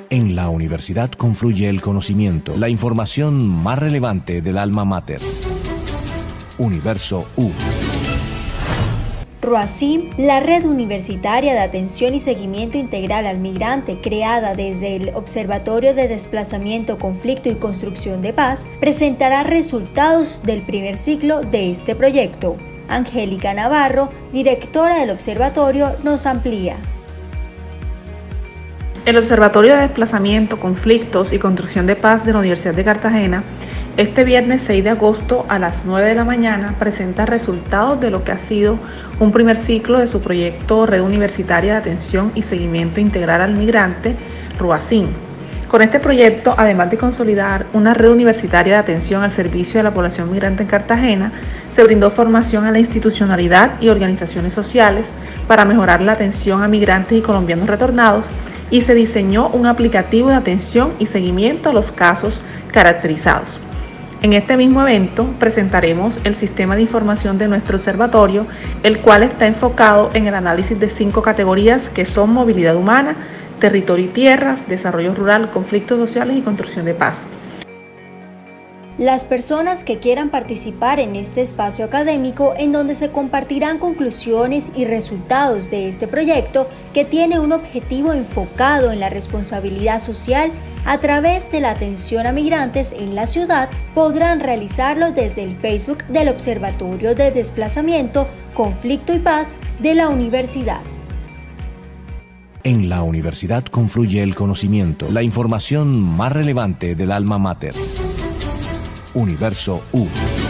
En la universidad confluye el conocimiento, la información más relevante del alma mater. Universo U. RUACIM, la red universitaria de atención y seguimiento integral al migrante creada desde el Observatorio de Desplazamiento, Conflicto y Construcción de Paz, presentará resultados del primer ciclo de este proyecto. Angélica Navarro, directora del observatorio, nos amplía. El Observatorio de Desplazamiento, Conflictos y Construcción de Paz de la Universidad de Cartagena, este viernes 6 de agosto a las 9 de la mañana presenta resultados de lo que ha sido un primer ciclo de su proyecto Red Universitaria de Atención y Seguimiento Integral al Migrante, RUACIM. Con este proyecto, además de consolidar una red universitaria de atención al servicio de la población migrante en Cartagena, se brindó formación a la institucionalidad y organizaciones sociales para mejorar la atención a migrantes y colombianos retornados, y se diseñó un aplicativo de atención y seguimiento a los casos caracterizados. En este mismo evento presentaremos el sistema de información de nuestro observatorio, el cual está enfocado en el análisis de 5 categorías que son movilidad humana, territorio y tierras, desarrollo rural, conflictos sociales y construcción de paz. Las personas que quieran participar en este espacio académico, en donde se compartirán conclusiones y resultados de este proyecto, que tiene un objetivo enfocado en la responsabilidad social a través de la atención a migrantes en la ciudad, podrán realizarlo desde el Facebook del Observatorio de Desplazamiento, Conflicto y Paz de la universidad. En la universidad confluye el conocimiento, la información más relevante del alma mater. Universo U.